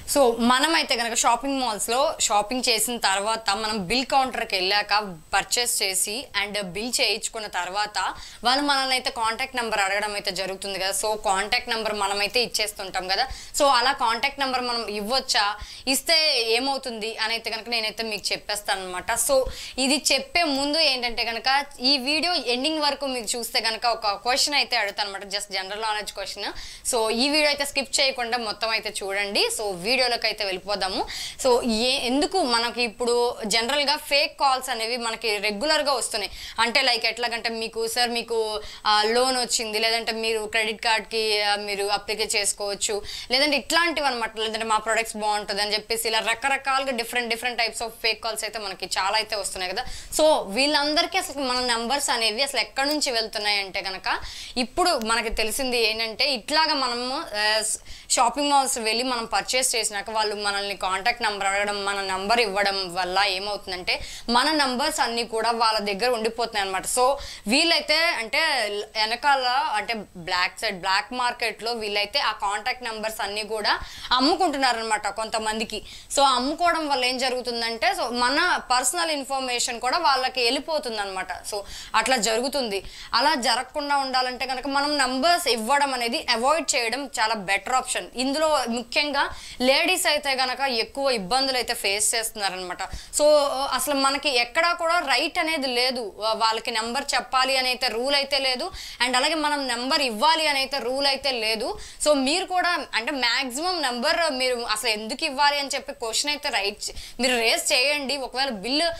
So మనమైతే కనుక shopping మాల్స్లో shopping చేసిన తర్వాత మనం బిల్ కౌంటర్కి వెళ్ళాక పర్చేస్ చేసి అండ్ బిల్ చేయించుకున్న తర్వాత వాళ్ళు మనల్ని అయితే కాంటాక్ట్ నెంబర్ అడగడం అయితే జరుగుతుంది కదా. సో కాంటాక్ట్ నెంబర్ మనమైతే ఇచ్చేస్తుంటాం కదా. సో అలా కాంటాక్ట్ నెంబర్ మనం ఇవ్వచ్చా, ఇస్తే ఏమవుతుంది అని అయితే కనుక నేనైతే మీకు చెప్పేస్తాను అనమాట. సో ఇది చెప్పే ముందు ఏంటంటే కనుక ఈ వీడియో ఎండింగ్ వరకు మీకు చూస్తే కనుక ఒక క్వశ్చన్ అయితే అడుగుతాను అనమాట, just general knowledge question. So ఈ వీడియో అయితే స్కిప్ చేయకుండా మొత్తం అయితే చూడండి. సో వీడియోలోకి అయితే వెళ్ళిపోదాము. సో ఎందుకు మనకి ఇప్పుడు జనరల్గా ఫేక్ కాల్స్ అనేవి మనకి రెగ్యులర్గా వస్తున్నాయి. అంటే లైక్ ఎట్లాగంటే మీకు సార్ మీకు లోన్ వచ్చింది, లేదంటే మీరు క్రెడిట్ కార్డ్కి మీరు అప్లికే చేసుకోవచ్చు, లేదంటే ఇట్లాంటివి అనమాట, లేదంటే మా ప్రొడక్ట్స్ బాగుంటుంది అని చెప్పేసి ఇలా రకరకాలుగా different types of fake calls అయితే మనకి చాలా అయితే వస్తున్నాయి కదా. సో వీళ్ళందరికీ అసలు మన నెంబర్స్ అనేవి అసలు ఎక్కడి నుంచి వెళ్తున్నాయి అంటే కనుక ఇప్పుడు మనకి తెలిసింది ఏంటంటే ఇట్లాగా మనము షాపింగ్ మాల్స్ వెళ్ళి మనం పర్చేస్ చేసినాక వాళ్ళు మనల్ని కాంటాక్ట్ నెంబర్ అడగడం, మన నెంబర్ ఇవ్వడం వల్ల ఏమవుతుందంటే మన నెంబర్స్ అన్నీ కూడా వాళ్ళ దగ్గర ఉండిపోతున్నాయి అనమాట. సో వీళ్ళైతే అంటే వెనకాల అంటే బ్లాక్ మార్కెట్లో వీళ్ళైతే ఆ కాంటాక్ట్ నెంబర్స్ అన్నీ కూడా అమ్ముకుంటున్నారు అనమాట కొంతమందికి. సో అమ్ముకోవడం వల్ల ఏం జరుగుతుందంటే సో మన పర్సనల్ ఇన్ఫర్మేషన్ కూడా వాళ్ళకి వెళ్ళిపోతుంది అనమాట. సో అట్లా జరుగుతుంది. అలా జరగకుండా ఉండాలంటే కనుక మనం నెంబర్స్ ఇవ్వడం అనేది అవాయిడ్ చేయడం చాలా బెటర్ ఆప్షన్. ఇందులో ముఖ్యంగా లేడీస్ అయితే గనక ఎక్కువ ఇబ్బందులు అయితే ఫేస్ చేస్తున్నారనమాట. సో అసలు మనకి ఎక్కడా కూడా రైట్ అనేది లేదు, వాళ్ళకి నెంబర్ చెప్పాలి అని అయితే రూల్ అయితే లేదు, అండ్ అలాగే మనం నెంబర్ ఇవ్వాలి అని అయితే రూల్ అయితే లేదు. సో మీరు కూడా అంటే మ్యాక్సిమం నెంబర్ మీరు అసలు ఎందుకు ఇవ్వాలి అని చెప్పి క్వశ్చన్ అయితే మీరు రేస్ చేయండి. ఒకవేళ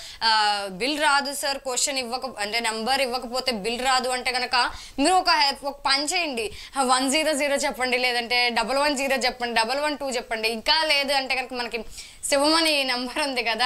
బిల్ రాదు సార్, క్వశ్చన్ అంటే నెంబర్ ఇవ్వకపోతే బిల్ రాదు అంటే కనుక మీరు ఒక పని చేయండి, 100 చెప్పండి, లేదంటే 110 చెప్పండి, 112 చెప్పండి. ఇంకా లేదు అంటే కనుక మనకి శివమణి నెంబర్ ఉంది కదా,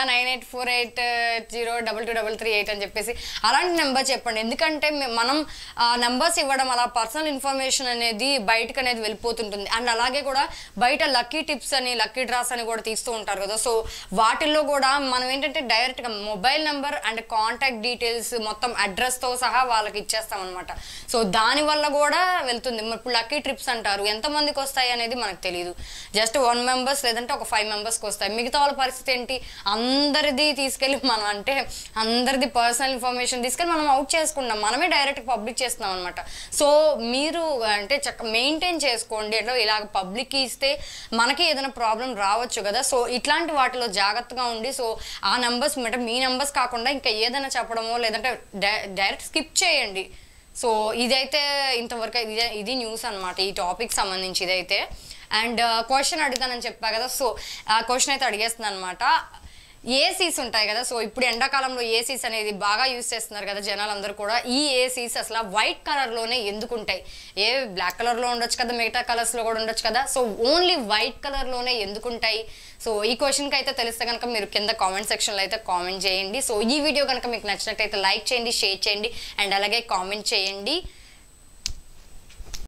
9848022338 అని చెప్పేసి అలాంటి నెంబర్ చెప్పండి. ఎందుకంటే మనం నెంబర్స్ ఇవ్వడం అలా పర్సనల్ ఇన్ఫర్మేషన్ అనేది బయటకు అనేది వెళ్ళిపోతుంటుంది. అండ్ అలాగే కూడా బయట లక్కీ టిప్స్ అని లక్కీ డ్రాస్ అని కూడా తీస్తూ ఉంటారు కదా. సో వాటిల్లో కూడా మనం ఏంటంటే డైరెక్ట్గా mobile number and contact details మొత్తం అడ్రస్తో సహా వాళ్ళకి ఇచ్చేస్తాం అనమాట. సో దానివల్ల కూడా వెళ్తుంది. ఇప్పుడు లక్కీ ట్రిప్స్ అంటారు, ఎంతమందికి వస్తాయి అనేది మనకు తెలియదు. జస్ట్ 1 మెంబర్స్ లేదంటే ఒక 5 మెంబర్స్కి వస్తాయి. మిగతా వాళ్ళ పరిస్థితి ఏంటి, అందరిది తీసుకెళ్ళి మనం అంటే అందరిది పర్సనల్ ఇన్ఫర్మేషన్ తీసుకెళ్ళి మనం అవుట్ చేసుకున్నాం, మనమే డైరెక్ట్ పబ్లిక్ చేస్తున్నాం అనమాట. సో మీరు అంటే మెయింటైన్ చేసుకోండి. ఎట్లా ఇలాగ పబ్లిక్కి ఇస్తే మనకి ఏదైనా ప్రాబ్లం రావచ్చు కదా. సో ఇట్లాంటి వాటిలో జాగ్రత్తగా ఉండి సో ఆ నెంబర్స్ అంటే మీ నెంబర్స్ కాకుండా ఇంకా ఏదైనా చెప్పడమో లేదంటే డైరెక్ట్ స్కిప్ చేయండి. సో ఇదైతే ఇంతవరకు ఇది న్యూస్ అనమాట ఈ టాపిక్ సంబంధించి ఇదైతే. అండ్ క్వశ్చన్ అడుగుతానని చెప్పా కదా. సో ఆ క్వశ్చన్ అయితే అడిగేస్తున్నాను అనమాట. ఏసీస్ ఉంటాయి కదా. సో ఇప్పుడు ఎండాకాలంలో ఏసీస్ అనేది బాగా యూజ్ చేస్తున్నారు కదా జనాలందరూ కూడా. ఈ ఏసీస్ అసలు వైట్ కలర్లోనే ఎందుకు ఉంటాయి? బ్లాక్ కలర్లో ఉండొచ్చు కదా, మిగతా కలర్స్లో కూడా ఉండొచ్చు కదా. సో ఓన్లీ వైట్ కలర్లోనే ఎందుకు ఉంటాయి? సో ఈ క్వశ్చన్కి అయితే తెలిస్తే కనుక మీరు కింద కామెంట్ సెక్షన్లో అయితే కామెంట్ చేయండి. సో ఈ వీడియో కనుక మీకు నచ్చినట్టయితే లైక్ చేయండి, షేర్ చేయండి అండ్ అలాగే కామెంట్ చేయండి.